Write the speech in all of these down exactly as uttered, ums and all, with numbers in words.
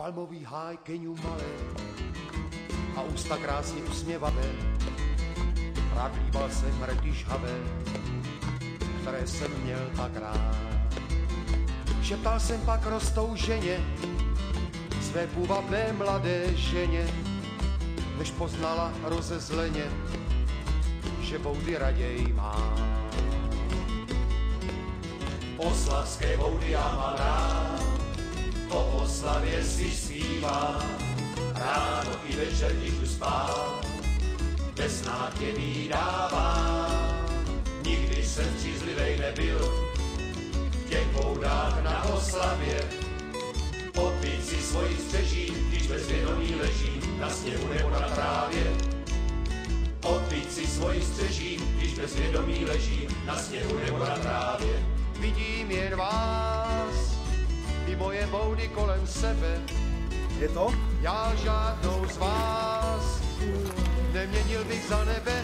palmový háj keňů malé a ústa krásně usměvavé. Rád líbal jsem rty žhavé, které jsem měl tak rád. Šeptal jsem pak rostou ženě, své půvabné mladé ženě, než poznala rozezleně, že boudy raději má. Oslavské boudy já mám rád, po oslavě si zpívám, ráno i večer, když jdu spát, bez nátě vydávám. Nikdy jsem střízlivej nebyl, v těch boudách na oslavě, opít si svoji střeží, když bezvědomí leží na sněhu nebo na trávě. Opít si svoji střeží, když bezvědomí leží na sněhu nebo na trávě. Vidím jen vás, i moje boudy kolem sebe. Je to? Já žádnou z vás neměnil bych za nebe.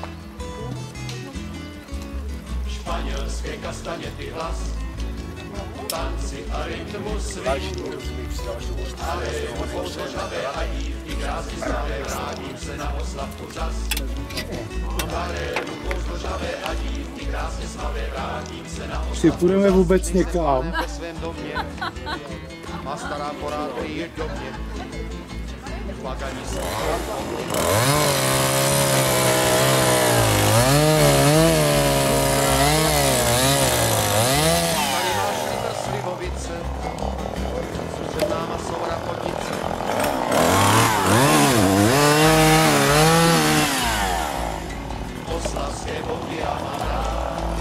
Španělské kastaněty hlas, tanci a rytmus swingu, ale kouzlo žavé a dívky krásy zdravé, vrátím se na oslavku zas. Ale kouzlo žavé a dívky krásně smavé, vrátím se na oslavku. Připůjdeme vůbec někam. Ve svém domě má stará porád je do mě. Plakaní se. Před náma jsou rapotnice. Oslavské boudy já mám rád.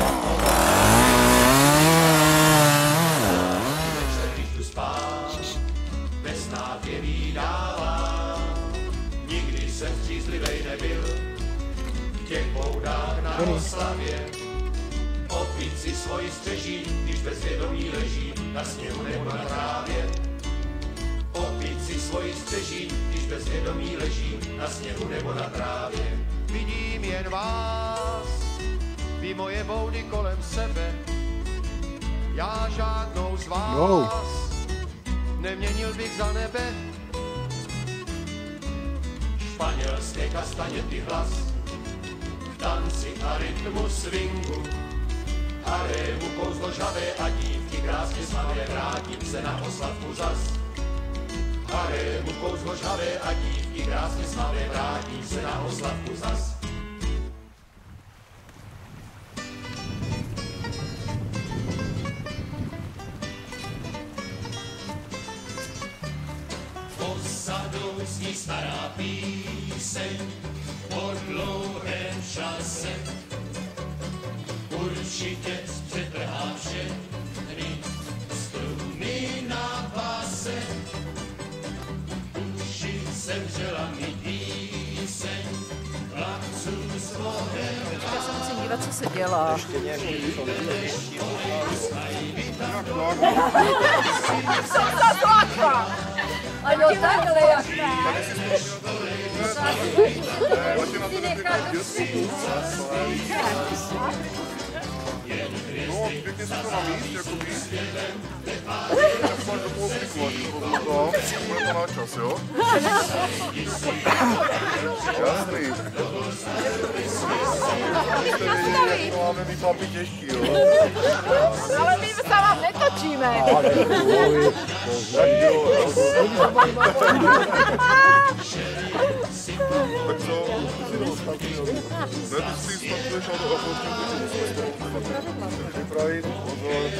Večer, když jdu spát, bez nátě vydávám. Nikdy jsem střízlivej nebyl, v těch boudách na oslavě. Opít si svoji střeží, když bezvědomí leží na sněhu nebo na trávě. Opít si svoji střeží, když bezvědomí leží na sněhu nebo na trávě. Vidím jen vás, vy moje boudy kolem sebe. Já žádnou z vás no. neměnil bych za nebe. Španělské kastaněty hlas, tanci a rytmu swingu, harému kouzlo žavé a dívky krásně smavé, vrátím se na oslavku zas. Harému kouzlo žavé a dívky krásně smavé, vrátím se na oslavku zas. Posadou zní stará píseň po dlouhém čase. Určitě přetrhá všechny struny na páse. Uši sevřela mi píseň, placů z bohem. Já se musím dívat, co se dělá. Ještě nějaký Jsem zaplakla! Ano, takhle jak tak. Musí nechat dosít. No, pěkně se to na míst, jakoby. Tak máš do toho klikovat, to to, bude to na čas, jo? Jasný. To máme mít chlapi těžký, jo? Ale my se vám netočíme. Tak jo, tak co? Ne, ty si startuješ a to připravit, pozor,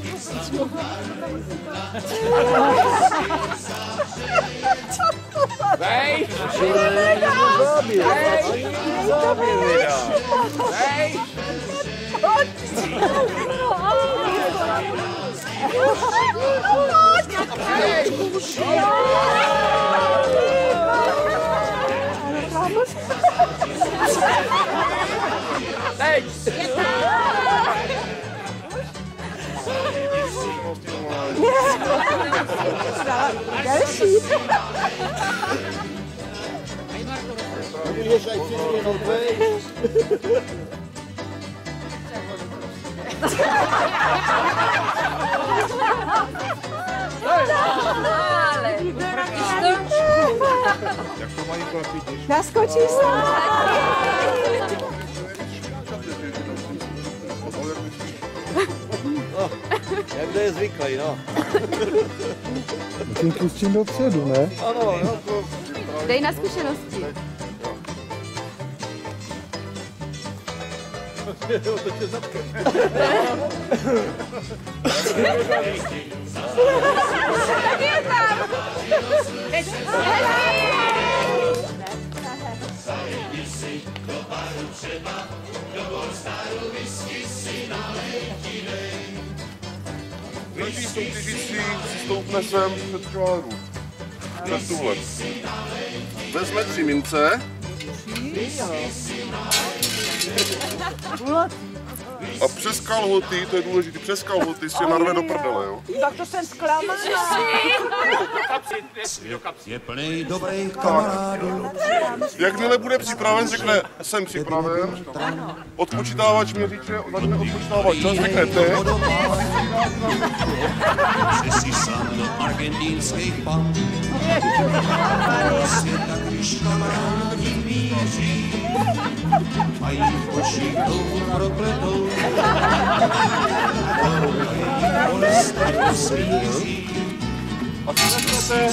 Vej! Vej! Vej! Teď! Další. Budeš aj ty jenom dvej. Ale. Jak to mají chlapí těžší? Naskočí se. Jak to je zvyklý, no. Tím pustím dopředu, ne? Ano, no to... Dej na zkušenosti. Otočil zadkem. Tak je tam. Zajdi si do baru třeba, do Bolstaru whisky si nalejtinej. Každý soutěžící si stoupne sem před čáru. Před tuhle. Vezme tři mince. A přes kalhoty, to je důležité, přes kalhoty si je narve do prdele, jo? Tak to jsem zklamaná. Je plný dobrých kamarádů. Jakmile bude připraven, řekne, jsem připraven, odpočítávač měřiče, začne odpočítávat čas, řekne teď. Přesi sám do argentinských pan. Světa, když kamarádi míří, mají v očích touhu prokletou. Bolestnou smíří. A co řeknete?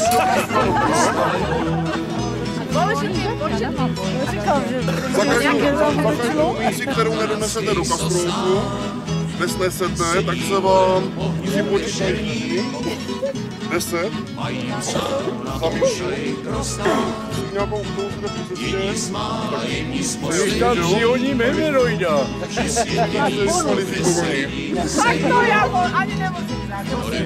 Za každou mísi, kterou nedonesete do kastrouku, nesnesete, tak se vám připočítají deset za míši. Nějakou chvilku do cestě. Když tam přioním hemeroida. Tak to já ani nemusím znát.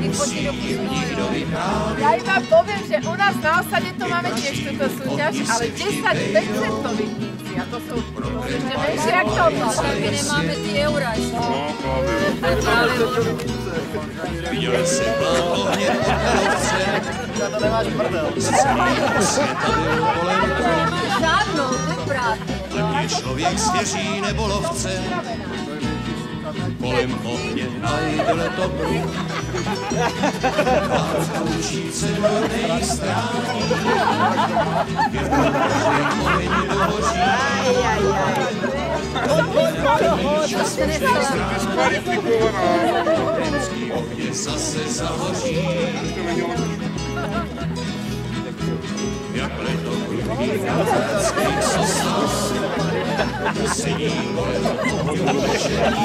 Já jim vám povím, že u nás na osadě to máme tiež tuto súťaž, ale desať desetových mincí a to sú ešte menšie jak toto. My nemáme ty eura ešte. No právě. Viděl jsi pláto hněd od Perovce. Za to nemáš prdel. Světa byl kolem. Nemáš žádnou, ty právě. Je člověk svěří nebo lovce. Kolem ohně najdele to bruch. Láska učí se různých strán. Je v každém oheň dohoří. Diskvalifikovaná. Zemský ohně zase zahoří. Jak leto kruhý kazánských sosnách. Sedí kolem ohňů večerní.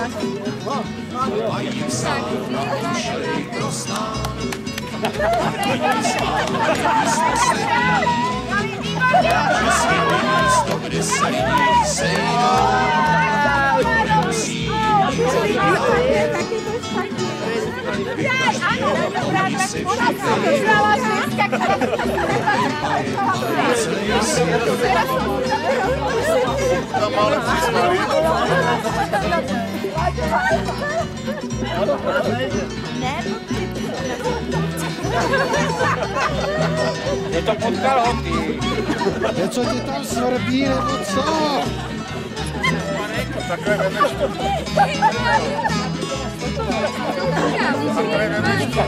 Mají vzal na ušlej krosnách. Přesvědný místo, kde se lidi sejdou. Musí se Tam má lepší smary. Je to pod kalhoty. Něco ti tam svrbí, nebo co? Takhle vemeš to. Takhle vemeš to.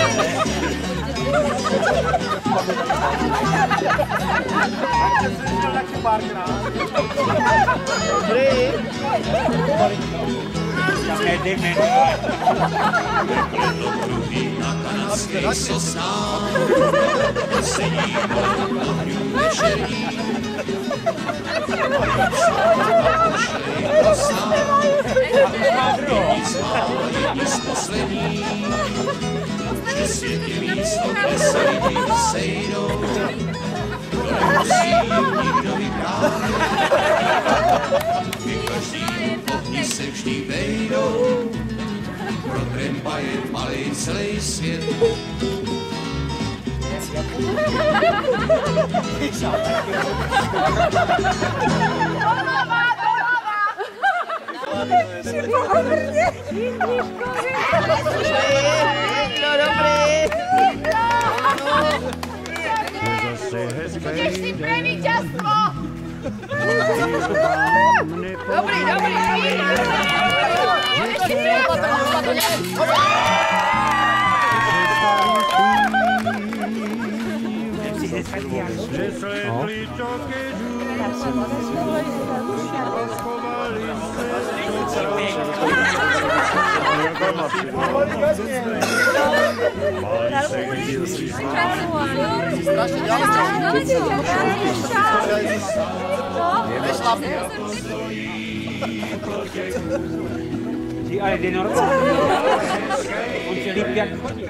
kruhy na kanadských sosnách. Sedí kolem ohňů večerní. Mají vzal na ušlej krosnách. Jedni z mála, jedni z posledních. Že svět je místo, kde se lidi sejdou. To nemusí nikdo vyprávět. Ke každým ohni se vždy vejdou. Pro Trampa je malej celý svět. Budeš si pre víťazstvo! Dobrý, dobrý, dobrý! Budeš si pre víťazstvo! Nechci Přesledli to keřů, schovali se Ty ale jde normálně. On se líp jak chodí.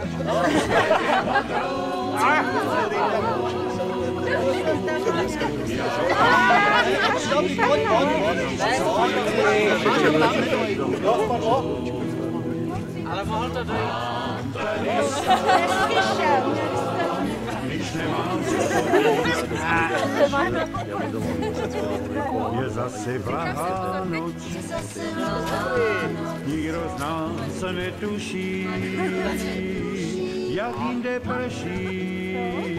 Ale mohl to dojít. Je zase blahá noc, nikdo z nás se netuší, jak jinde prší.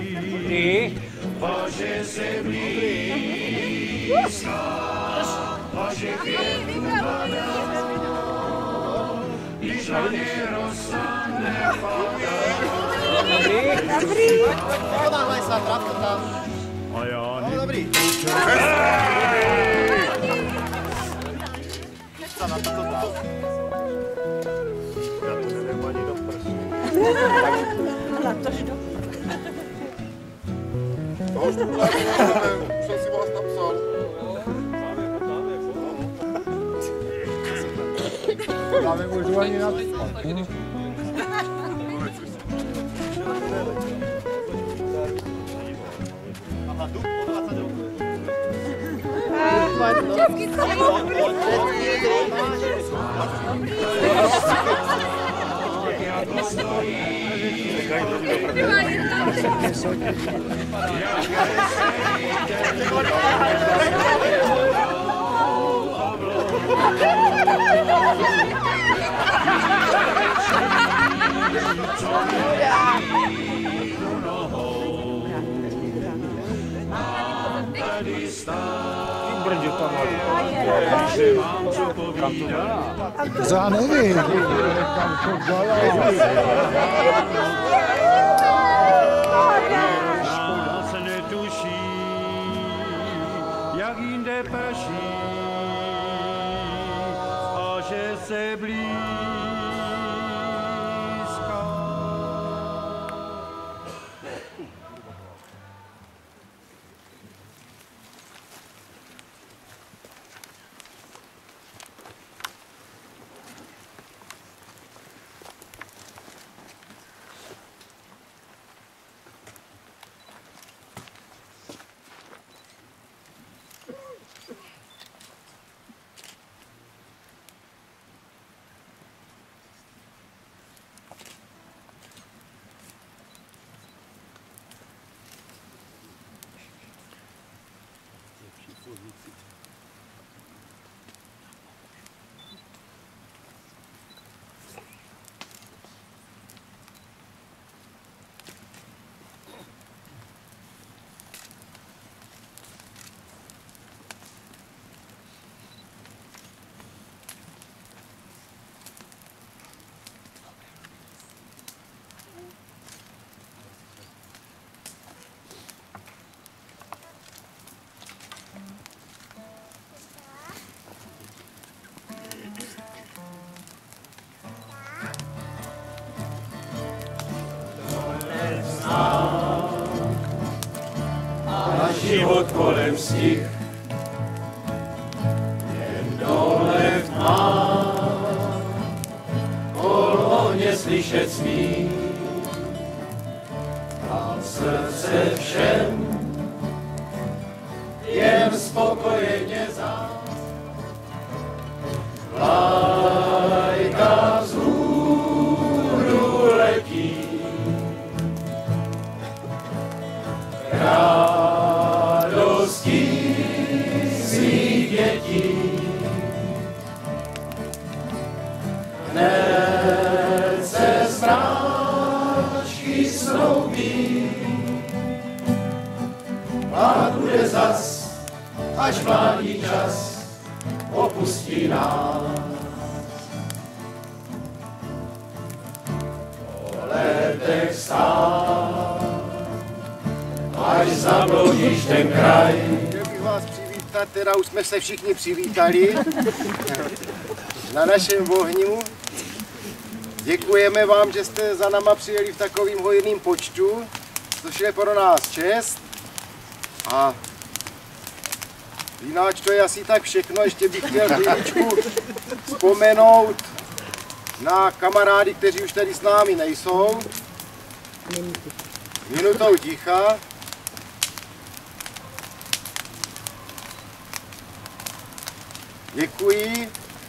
A že se blízká, a že chvíli padá, když na ně rozsane padá. Dobrý. Pomáhaj sa, trávko tam. A já No, dobrý. Sa na to to. Já to nevím ani do prsu. Na tož do. Toho už jsem si vás napsal. Já nemůžu ani napsat. Aha, tu, odvrácať ruku. Český celý. Brďo tam hodí. Kam to dala? Já nevím. Kam to dala? Nás netuší, jak jinde prší, a že se blízká. Život kolem stih, jen dole v tmách, kolhoně slyšet smích, a srdce všem jen spokojeně zás. Vlajka vzhůru letí, radostí svých dětí. Hned se stráčky snoubí, a bude zas, až mládí čas opustí nás. Po letech stát a až zabloudíš ten kraj. Chtěl bych vás přivítat, teda už jsme se všichni přivítali na našem ohnivu. Děkujeme vám, že jste za náma přijeli v takovým hojným počtu, což je pro nás čest. A jináč to je asi tak všechno, ještě bych chtěl chvíličku vzpomenout na kamarády, kteří už tady s námi nejsou. Minutou ticha. Děkuji.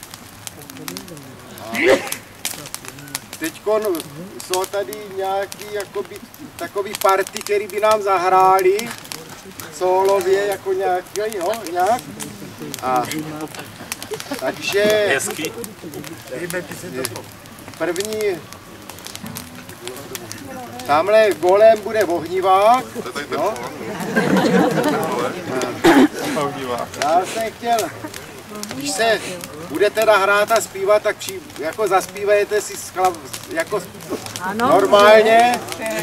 Teď jsou tady nějaký jakoby, takový party, který by nám zahráli solově jako nějaký, no, nějak. A, takže první, tamhle golem bude ohnivák. No. Já jsem chtěl, když se bude teda hrát a zpívat, tak při, jako zaspívajte si sklav, jako ano, normálně.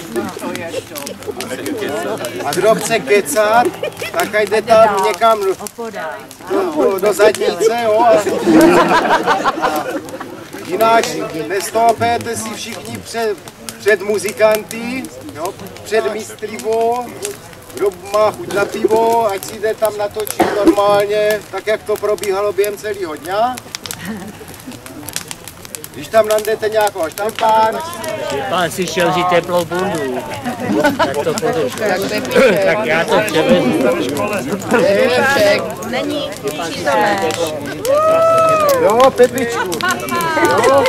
A kdo chce kecat, tak jde tam někam do, do, do zadnice, jo. A, a jináč nestoupete si všichni před, před muzikanty, jo, před mistrivou. Kdo má chuť na pivo, ať si jde tam natočit normálně, tak jak to probíhalo během celého dňa. Když tam najdete nějakého štampán. Pán si šel vzít teplou bundu, tak to podrží. Tak já to převedu. Není, ničí to než. Jo, Petričku. Jo.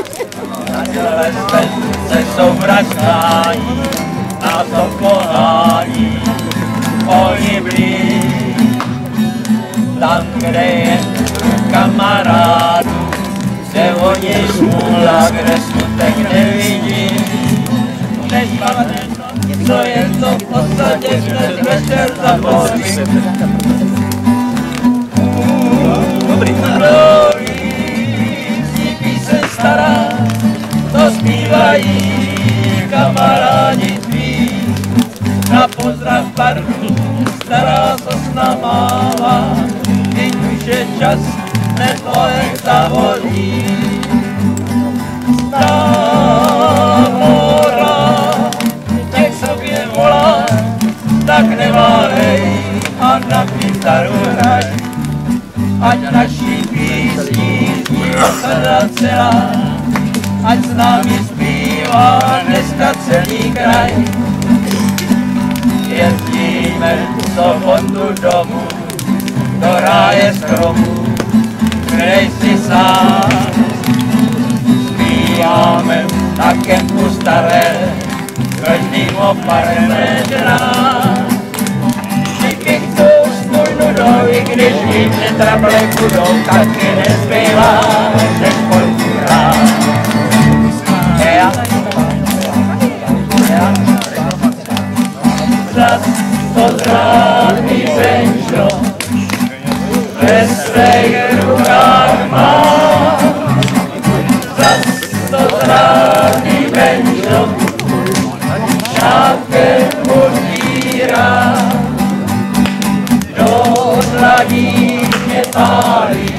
Se jsou vracání a to pohání. Oni blíž, tam, kde je kamarádů, se o něj smůla, kde smutek nevidí. Nezbavne to, co je to v podstatě dnes večer zapomí. Dobrý, kdo ví, píseň stará, to zpívají kamarádi tví. Na pozdrav parku stará sosna mává, když už je čas, netvoje zavolí. Ta mora, teď sobě volá, tak neváhej a na kytaru hraj. Ať naší písní zní sada celá, ať s námi zpívá dneska celý kraj. Jezdíme v sobotu domů, do ráje stromů, kde jsi sám. Zpíváme na kempu staré, každým oparem rád. Všichni chcou svůj nudou, i když jim netrable budou, taky nezbývá, že spolku hrát. Zas to zrádný Benjo ve svých rukách má. Zas to zrádný Benjo šátkem odírá. Do dlaní mě pálí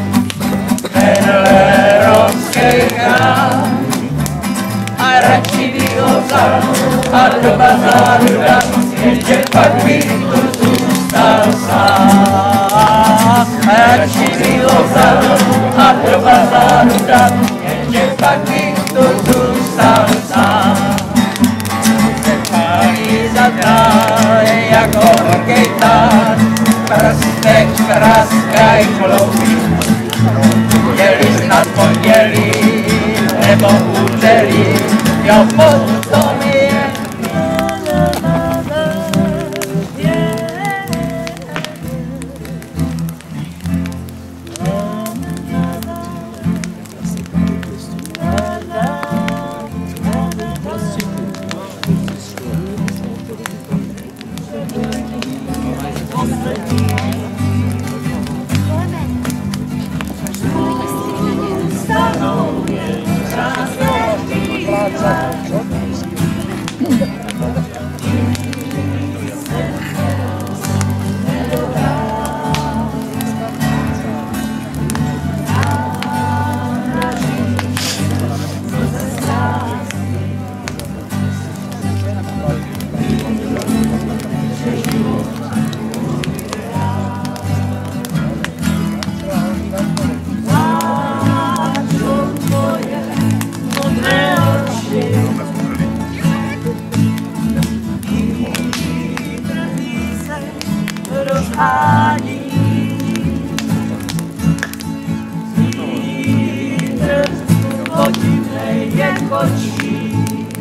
tenhle romský krám. A radši bych ho vzal a do bazáru dal, jenže pak bych tu zůstal sám. A radši bych ho vzal a do bazáru dal, jenže pak bych tu zůstal sám. Se pálí zadráje jako horkej tát, prstek praskaj kloubí. Měli snad pondělí nebo úterý, jo, potom je. hání. Vítr podivnej je kočí.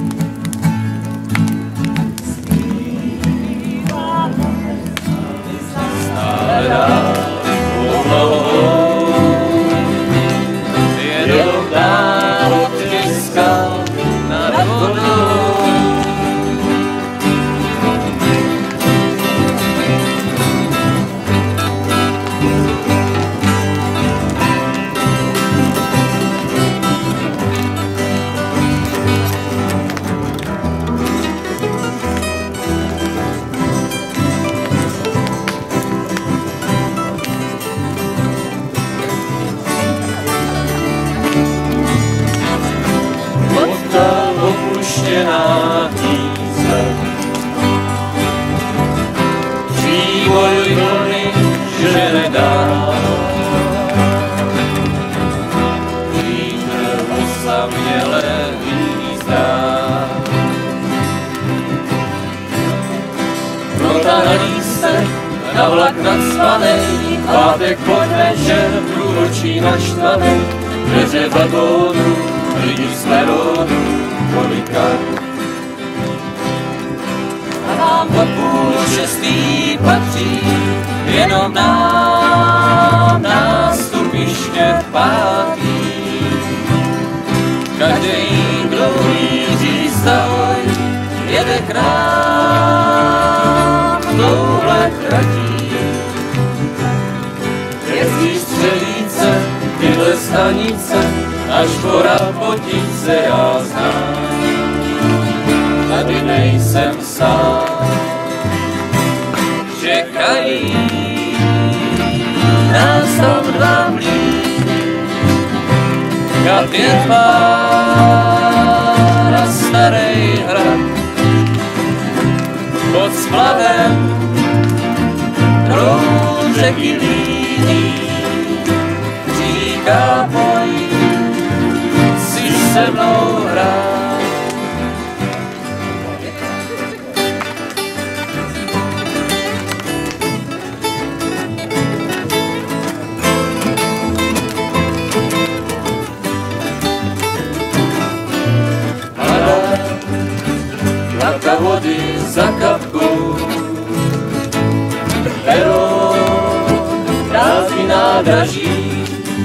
Stále dál polohou jedou dál od těch skal nad vodou. Opuštěná hnízda, příboj vlny žene dál. Vítr osaměle hnízdá, protahaný se na vlak nacvanej, pátek podvečer průvočí naštvaný, dveře vagónu, lidi z peronu, kolikají. A nám od půl šestý patří, jenom nám nástupiště v pátý. Každý, kdo míří stoj, jede k nám touhle tratí. Jezdí střelíce, tyhle stanice, až pora potice já znám. Tady nejsem sám, čekají nás tam dva mlýny, kapět na starej hrad. Pod splavem proud řeky líní, říká pojď si se mnou hrát. Kapka vody za kapkou, pero prázdný nádraží.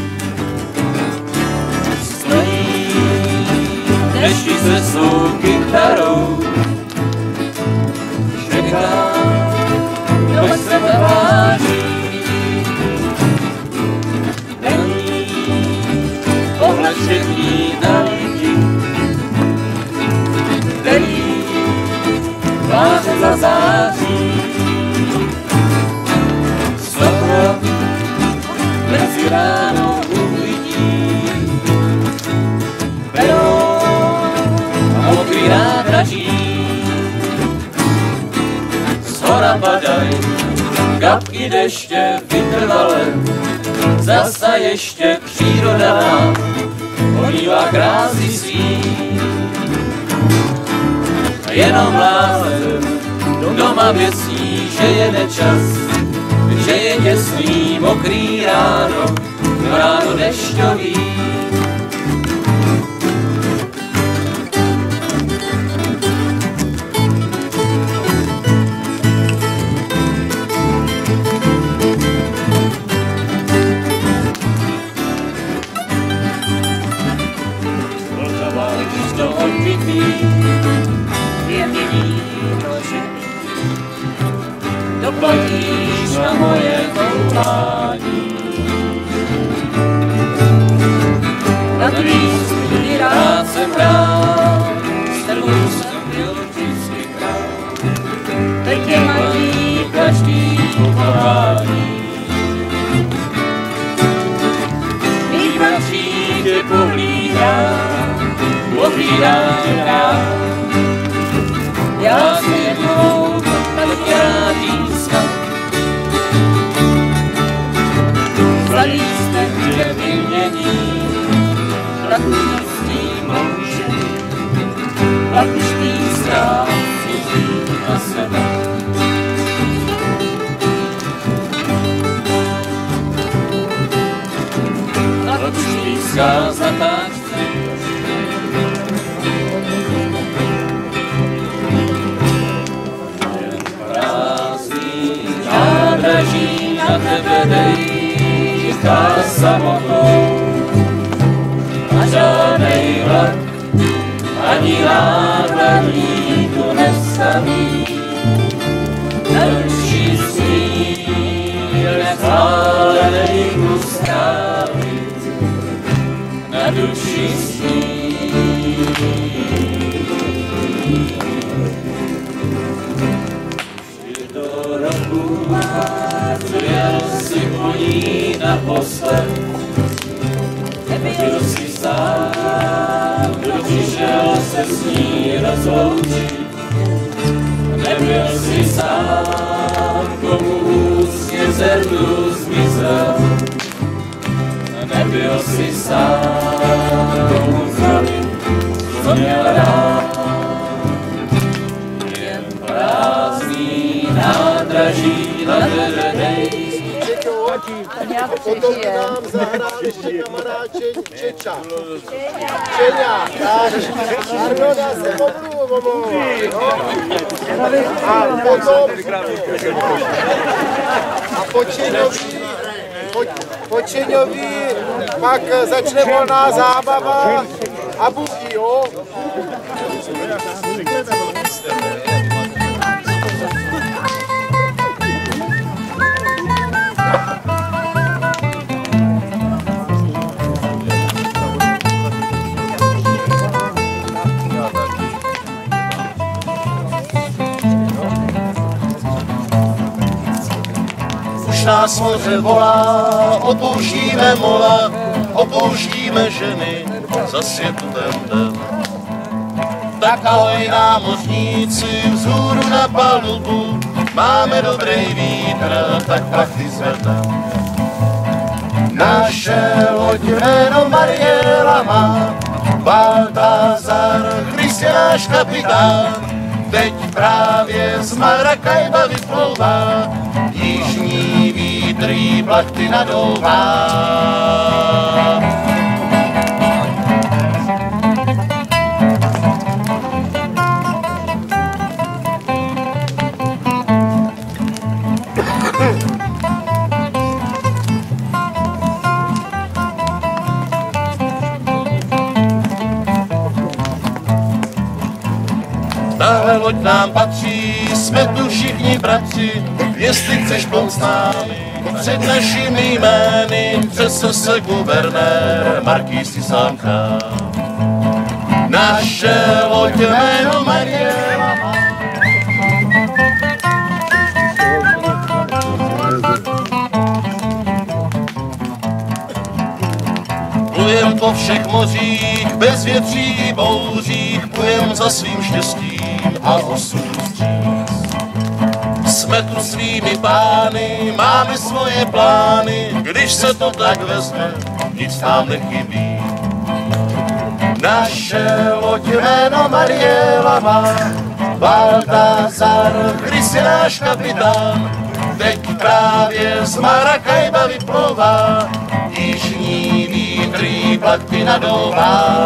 Stojí neží se svou kytarou, čeká, kdo se tváří. Není oblečení na lidi, který tváře zazáří. Sotva mezi ráno uvidí pero a mokrý nádraží. Zhora padaj kapky deště vytrvale, zasa ještě příroda nám olívá krásy svý. Jenom blázen doma věsí, že je nečas, že je těsný mokrý ráno, ráno dešťový. Vltavá do odbytý, doplatíš na moje koupání. Na tvý stůl rád jsem hrál, s tebou jsem byl vždycky král. Teď tě mají každý povolání. Mých bratří tě pohlídám, pohlídám rád. Já si jednou tak rád jízkám. na tebe dejchá samotou. A žádnej vlak ani nákladní tu nestaví. Na duši sníh zálenej kus trávy, na duši sníh. Je to roku, co jel si po ní naposled, byl si sám, kdo přišel se s ní rozloučit. Nebyl si sám, komu ústně zrnu zmizel. Nebyl si sám, komu zranit, co měl rád. Jen prázdný nádraží na tebe dej. Potom by nám zahrál ještě kamarád Čeča. Čeňa, tak, Arnoda se pomluvu, a potom, a po Čeňový, po, po Čeňový pak začne volná zábava a buky, jo? Nás moře volá, opouštíme mola, opouštíme ženy za světem den. Tak ahoj námořníci, vzhůru na palubu, máme dobrý vítr, tak plachty zvedem. Naše loď jméno Mariela má, Baltazar, Christ je náš kapitán, teď právě z Maracaiba vyplouvá, jižní vítr jí plachty nadouvá. Tahle loď nám patří, jsme tu všichni bratři, jestli chceš plout s námi, před našimi jmény, přesto se guvernér Markýz si sám král. Naše loď jméno Mariela má. Plujem po všech mořích, bez větří bouřích, plujem za svým štěstím a osudu vstříc. Jsme tu svými pány, máme svoje plány, když se to tak vezme, nic nám nechybí. Naše loď jméno Mariela má, Baltazar, Christ je náš kapitán, teď právě z Maracaiba vyplouvá, jižní vítr jí plachty nadouvá.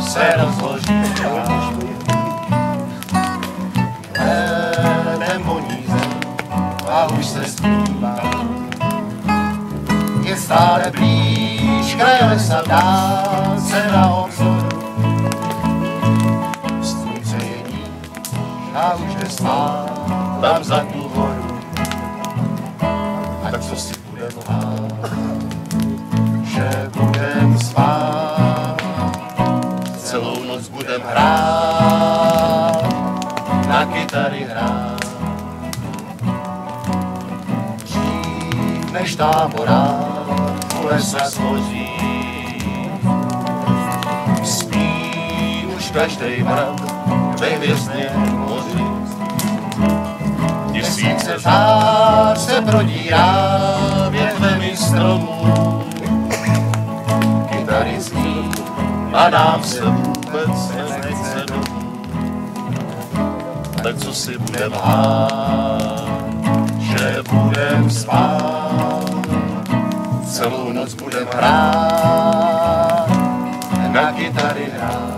se rozloží ledem voní zem a už se zpívá. Je stále blíž kraj lesa, dá se na obzoru. Slunce je níž a už jde spát tam za tu horu. Tak co si budem lhát, že budem spát, celou noc budem hrát, na kytary hrát. Dřív než tábora u lesa složí, spí už každej mrav ve hvězdném moři. Tisíce řád se prodírá větvemi stromů, kytary zní a nám se vůbec nechce domů. Tak co si budem lhát, že budem spát, celou noc budem hrát, na kytary hrát.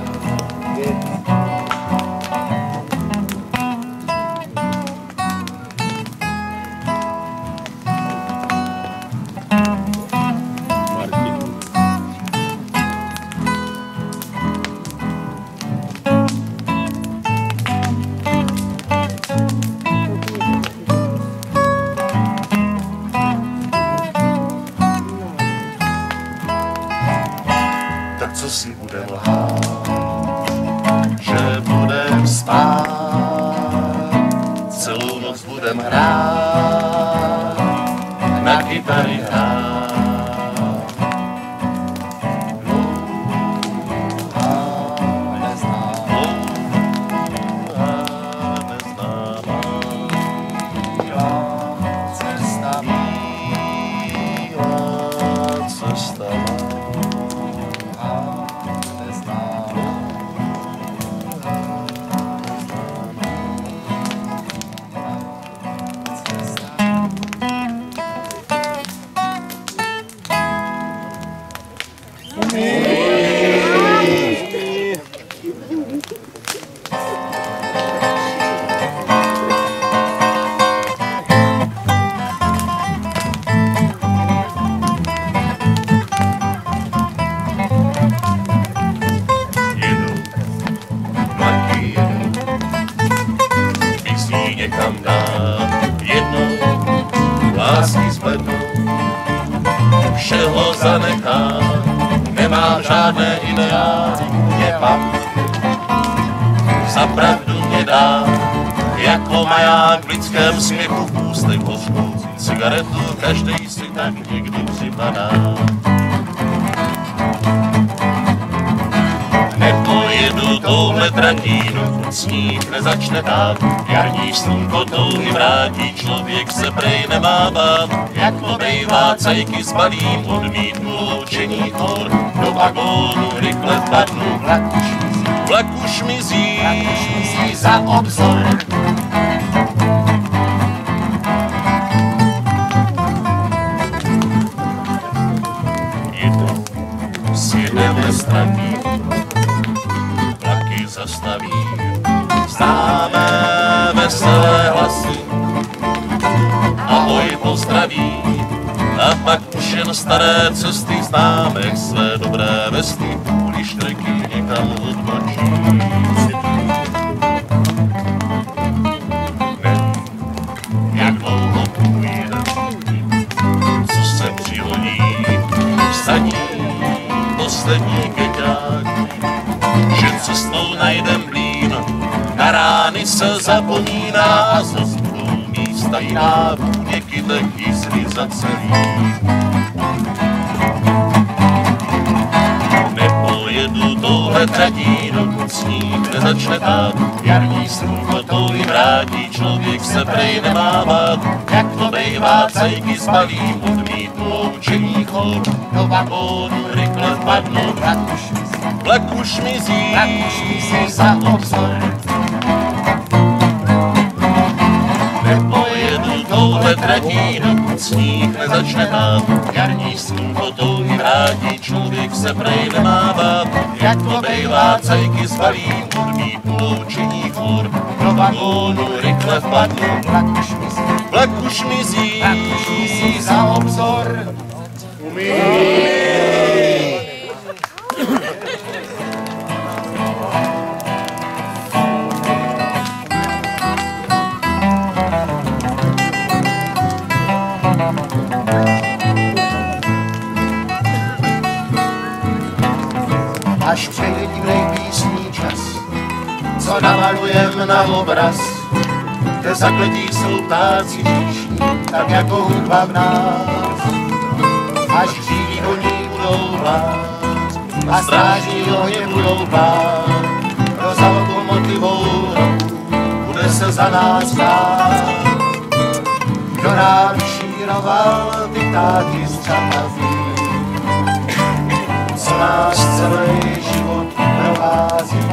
Co si budem lhát, že budem spát, celou noc budem hrát, na kytary hrát. Dlouhá neznámá, dlouhá neznámá, bílá cesta, bílá cesta. Někam dát, jednou lásky zblednou, všeho zanechá, nemá žádné ideály, mě pak za pravdu mě dá, jako maják v lidském směchu v ústech hořkou, cigaretu každej si tak někdy připadá. Nepojedu touhle tratí, dokud sníh nezačne tát. Jarní slunko touhy vrátí, člověk se prej nemá bát. Jak to bejvá, cajky zbalím, odmítnu loučení chor. Do vagónu rychle vpadnu, vlak už mizí, vlak už mizí, za obzor. Jednou sjedeme ztratí, zastaví, známe veselé hlasy, ahoj pozdraví, a pak už jen staré cesty známe své dobré vesty, když treky někam odbočí. Nevím, jak dlouho půjde, co se přihodí, vsadí poslední keťák, že cestou najdem blín, na rány se zapomíná a zas budou místa jiná, vůně kytek kyslí za celý. Nepojedu touhle tratí, dokud sníh nezačne tát, jarní slunko touhy vrátí, člověk se prej nemá bát. Jak to bejvá, cajky zbalím, odmítnu loučení chor, do vagónu rychle vpadnu, vlak už mizí, vlak už mizí, za obzor. Nepojedu touhle tratí, dokud sníh nezačne tát, jarní slunko touhy rádi člověk se prej nemává, jak to bejvá, cajky zbalím, hudbí uloučení fůr, do vagónu rychle vpadnu, vlak už mizí, vlak už mizí, za obzor. Umí. Až přejde divnej písní čas, co namalujem na obraz, kde zakletí jsou ptáci říční, tak jako hudba v nás. Až živí honí budou vlád a strážní ohně budou pát, pro za lokomotivou roku bude se za nás dát. Kdo nám šíroval ty ptáky z Čapatí, co nás celý život provází.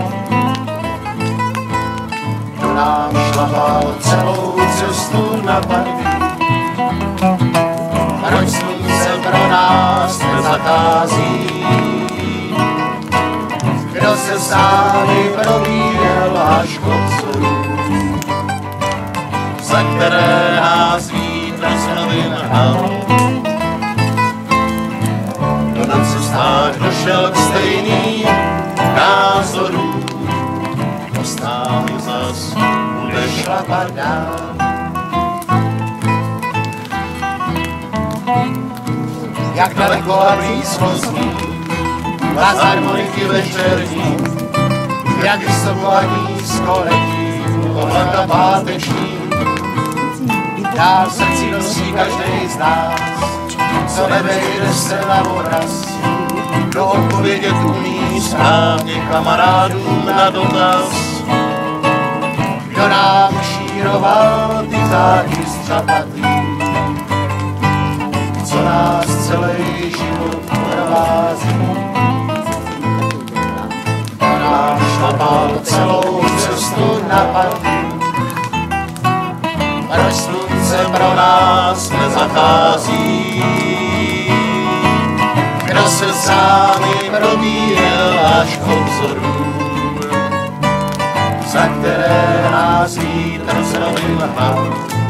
Kdo nám šlapal celou cestu na Pardy, proč slunce pro nás nezachází. Kdo se zády probíjel až k obzoru, za které nás vítr z novin hnal. Kdo na cestách došel k stejným názorům, kdo s námi zas bude šlapat dál. Jak daleko a blízko zní hlas harmoniky večerní, jak vysoko a nízko letí oblaka páteční. Dál v srdci nosí každej z nás, co nevejde se na obraz, kdo odpovědět umí správně kamarádům na dotaz. Kdo nám šíroval ty záky z Čapatí, co nás celý život provází. Kdo nám šlapal celou cestu na Pardy, proč slunce pro nás nezachází. Kdo se sámi probíjel až k obzoru, za které nás vítr z novin hnal.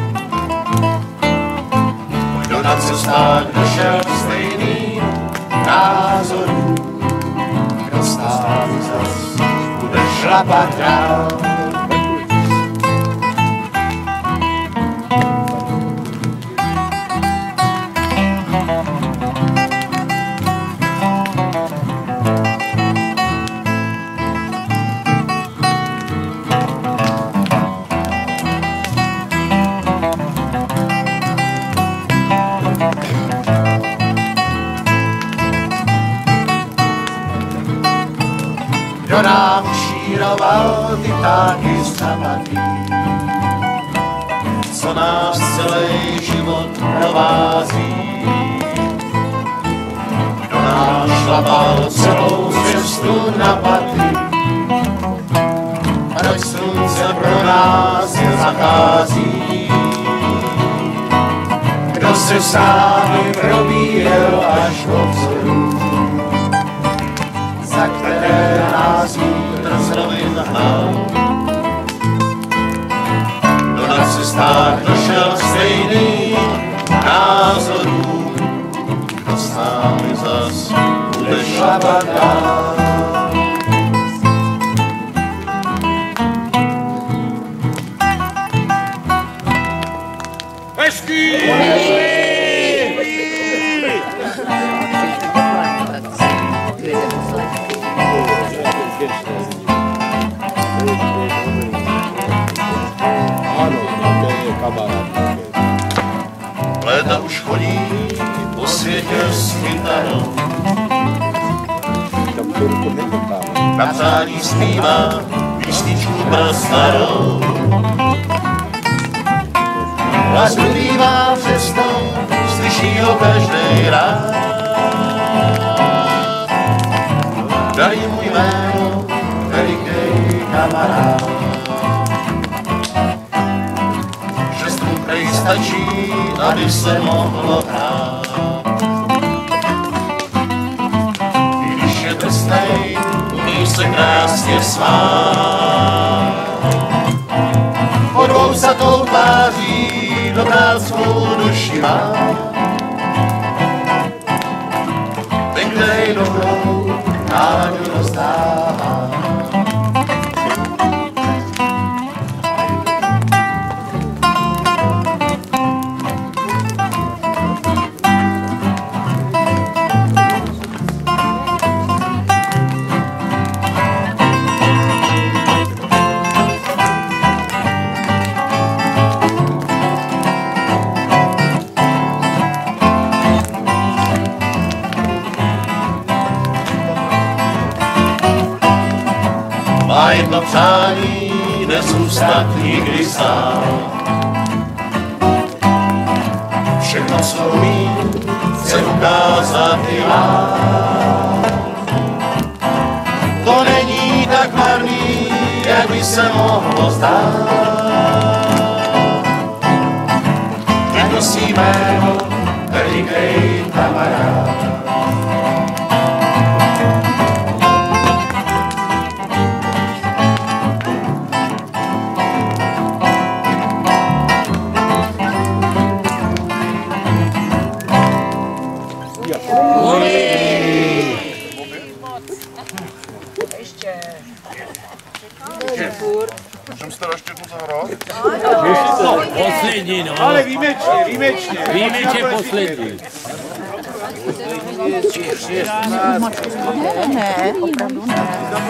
Kdo na cestách došel k stejným názorům, kdo s námi zas bude šlapat dál. Kdo nám šíroval ty ptáky z Čapatí, co nás celý život provází. Kdo nám šlapal celou cestu na Pardy, proč slunce pro nás nezachází. Kdo se sámi probíjel až k obzoru, za které nás vítr z novin hnal. Kdo na cestách došel k stejným názorům, kdo s námi zas bude šlapat dál. Hezký! Léta už chodí po světě s kytarou, na přání zpívá písničku prastarou. Hlas ubývá přesto, slyší ho každej rád. Daj mu jméno, velikej kamarád. Šestům prej stačí, aby se mohlo hrát. krásně svá. Pod vousatou tváří dobrá svou duši má. Pěknej dobrou náladu rozdává. Má jedno přání, nezůstat nikdy sám. Všechno, co umí, chce ukázat i vám. To není tak marný, jak by se mohlo zdát. Teď nosí jméno velikej kamarád. Můžeme si teda ještě jednu zahrát? Poslední, no. Ale výjimečně, výjimečně. Výjimečně poslední. Ne, ne, opravdu ne.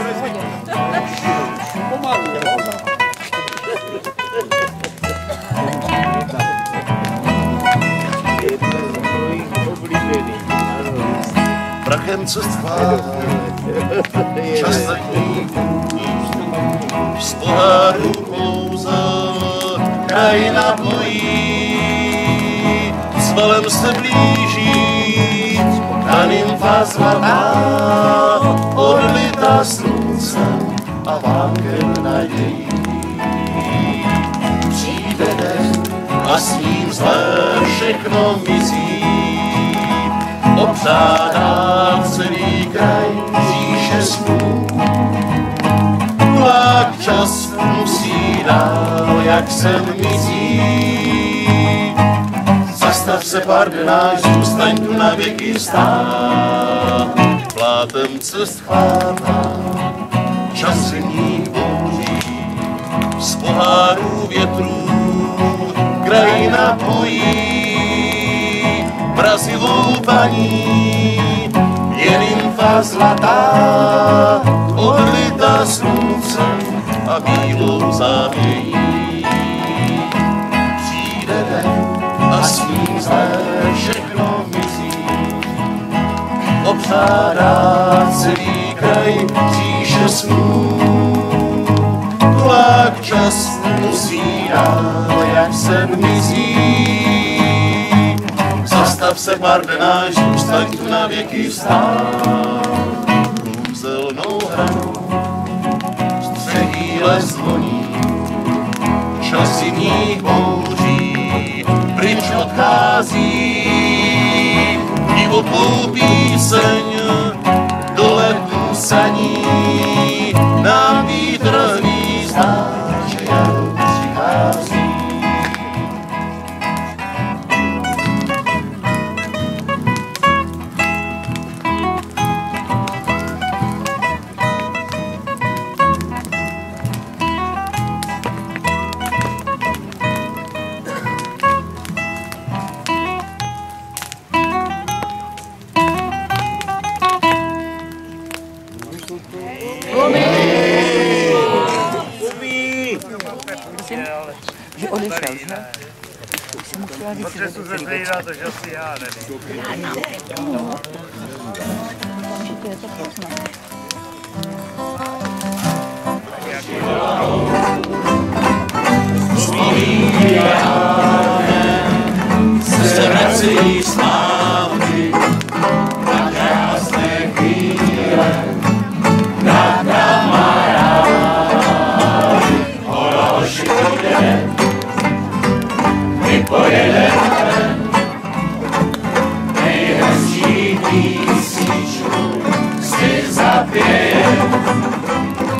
Prachem cestva, čas letní, z poháru klouza, krajina pojí, s valem se blíží, ta nymfa zlatá, odlitá sluncem a vánkem nadějí. Přijde den a s ním zlé všechno mizí, obřádá celý kraj říše snů. Vlak čas musí dál, jak se mizí. Zastav se, pardenáš, zůstaň tu na věky stát. Plátem cest chvátá, čas zimních bouří, z pohárů větrů krajina pojí. Brazilou paní je nymfa zlatá, odlitá sluncem a bílou závějí. Přijde den a s ním zlé všechno mizí, obřádá celý kraj říše snů. Vlak čas musí dál, jak se mizí. Zastav se, pardenáš, zůstaň tu na věky vstát. Kouzelnou hranu střehý les zvoní, čas zimních bouří pryč odchází. Divokou píseň do letů saní nám vítr hvízdá, že jaro přichází. Že odešel, že? Už jsem musela říct, že Potřesu se zejdat, to že asi já nevím. určitě je to poznat. Se vrací zpátky na krásné chvíle, na kamarády. Horoši půjde, my pojedeme, nejhezčí písničku si zapějem.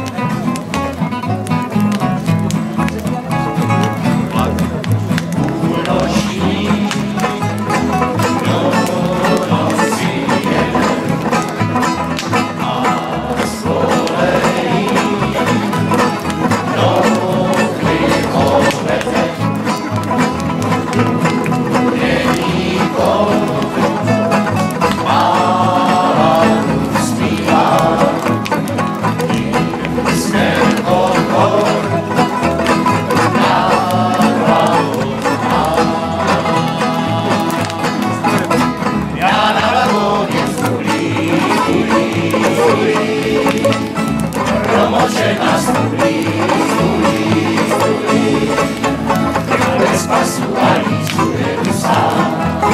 že nás stůlí, stůlí, stůlí, bez pasu a jízdu jedu sám.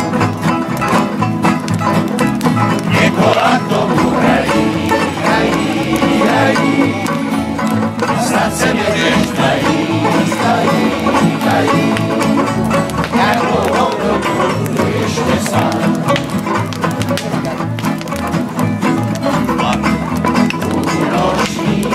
Někola k tomu hrají, hrají, hrají, snad se mě věž dají, dají, dají, jak dlouhou dobu budu ještě sám. Půlnoční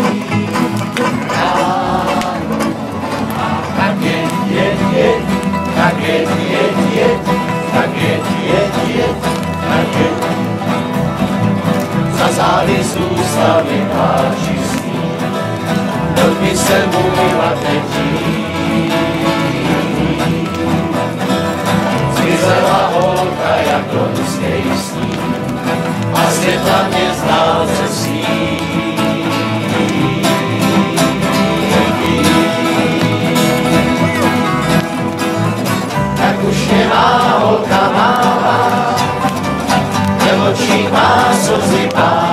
ráno, tak jen, jen, jen, tak jen, jen, jen, tak jen, jen, jen, tak jen. Za zády zůstaly čistý, doby se můj hlad netí. Zmizela holka jako ruskej sníh a světla mě z dálce sní. Tak už mě má holka mává, v očích má slzy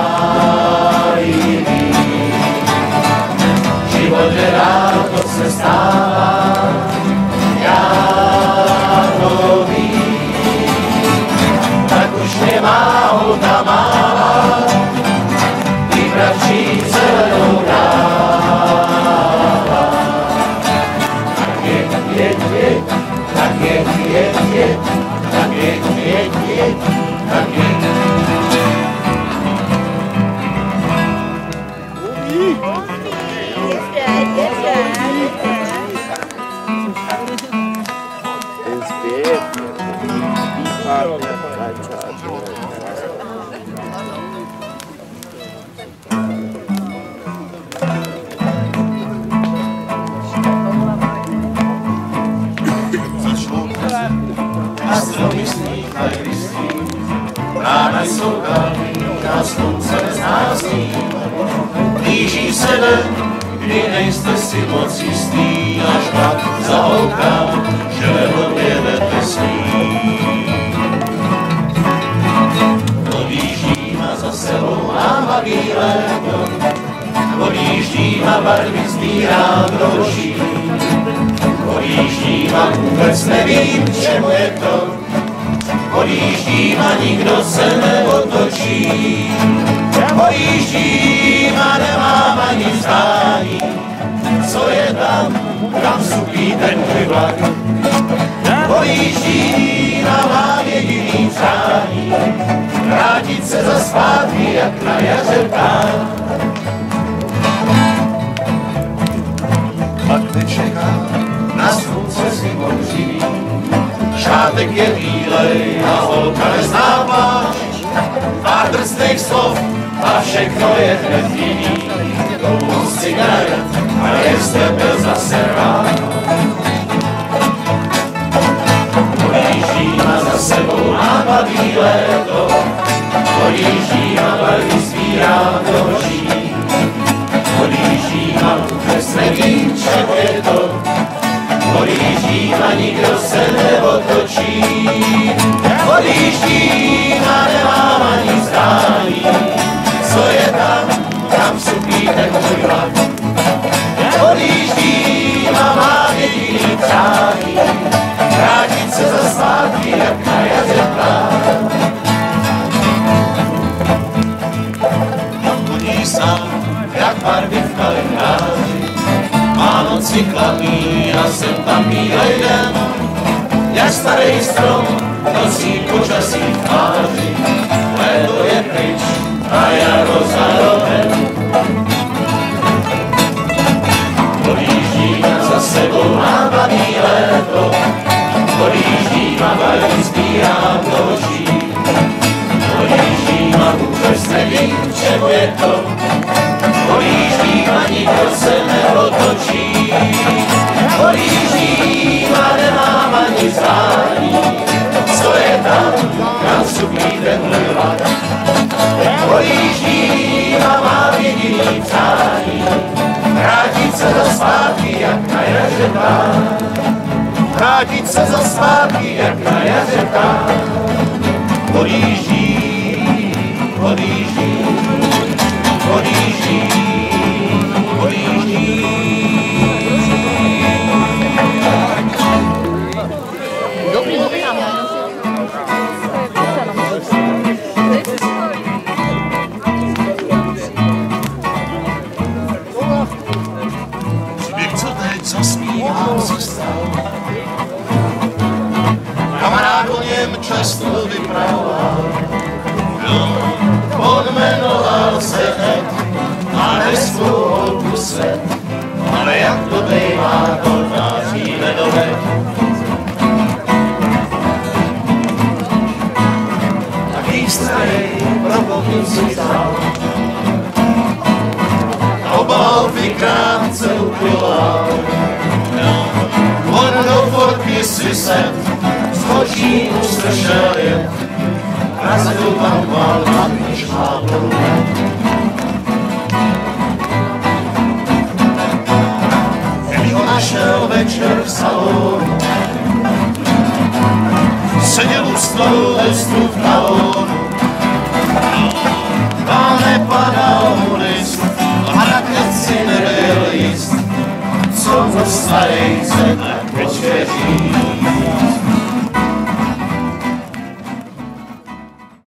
pálí. Život je rád, to se stává, já to vím. Tak už mě má holka mává, ty bratří zelenou dává. Tak je, je, je, tak je, je, je, tak je, je, je, tak je. A stromy sníhají listí, rána jsou kalný, a slunce neznází. Blíží se den, kdy nejste si moc jistý, až pak zahoukám, že odjedete s ním. Odjíždím a za sebou mám bílé dom, odjíždím a barvy sbírám do očí. Odjíždím a vůbec nevím, čemu je to. Odjíždím a nikdo se neotočí. Odjíždím a nemám ani zdání, co je tam, kam supí ten můj vlak. Odjíždím a mám jediný přání, vrátit se za zpátky, jak na jaře pán. Pak nečekám na slunce zimou živý, šátek je bílej a holka nezná pláč. Pár drsných slov a všechno je hned jiný, komu z cigaret a jestli byl zase rád. Odjíždím a za sebou mám bílé to, odjíždím a barvy sbírám do očí. Odjíždím a vůbec nevím, čemu je to. Odjíždím a nikdo se neotočí. Odjíždím a nemám ani zdání, co je tam, kam supí ten můj vlak. Odjíždím a mám jediný přání, vrátit se za zpátky, jak na jaře plán. Chodí sám, jak barvy v kalendáři, Vánoci chladný a sem tam bílej den, jak starý strom nosí počasí v tváři. Léto je pryč a jaro za rohem. Odjíždím a za sebou mám bílé léto, odjíždím a barvy sbírám do očí. Odjíždím a vůbec nevím, čemu je to. Odjíždím a nikdo se neotočí. Odjíždím a nemám ani zdání, co je tam, kam supí ten můj vlak. Odjíždím a mám jediný přání, vrátit se za zpátky, jak na jaře pán. Vrátit se za zpátky, jak na jaře pán. Odjíždím, odjíždím, odjíždím. přístranej pro pokusy vzal. Obálky krátce uploval, on do fotky si sem, skočí ustršel je, razdoval na kníž háblu. Našel večer v salonu, seděl u stolu, vestu v talonu.